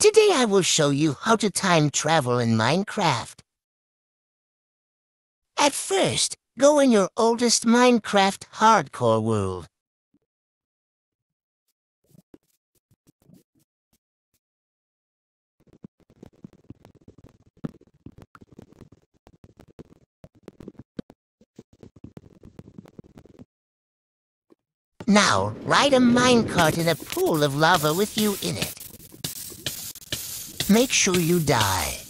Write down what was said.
Today I will show you how to time travel in Minecraft. At first, go in your oldest Minecraft hardcore world. Now, ride a minecart in a pool of lava with you in it. Make sure you die.